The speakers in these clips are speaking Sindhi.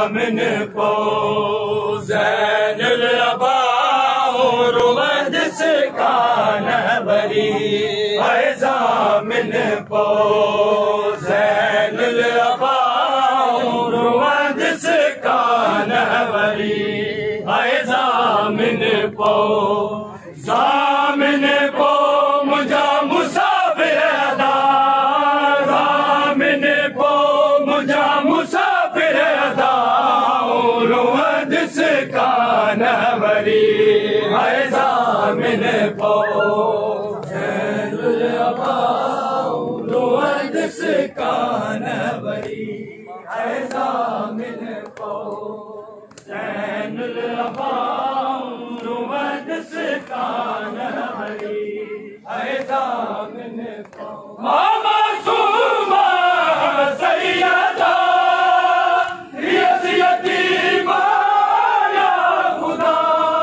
من پو زین الاباء روند سکان وری ایزا من پو زین الاباء روند سکان وری ایزا من پو زامن پو مجھا مسافر ادا زامن پو مجھا مسافر ادا روند سکان وری ایزا من پو زین الاباء روند سکان وری ایزا من پو زین الاباء روند سکان وری ایزا من پو ماما سوما سیدہ ریس یتیمہ یا خدا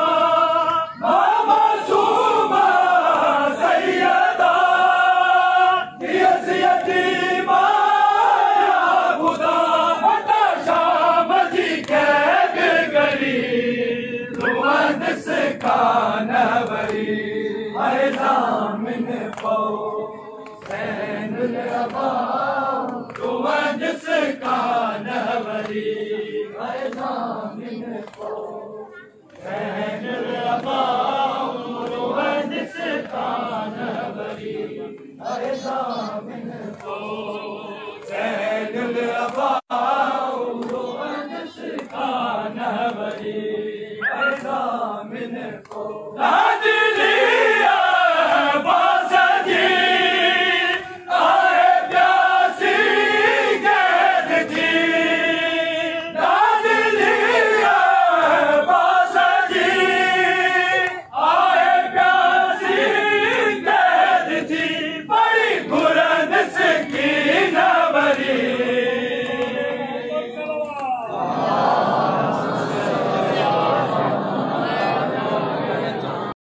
ماما سوما سیدہ ریس یتیمہ یا خدا عطا شام جی قید گری روند سکان وری ایزا من پو زین الاباء روند سکان وری ایزا من پو زین الاباء روند سکان وری ایزا من پو زین الاباء روند سکان وری ایزا من پو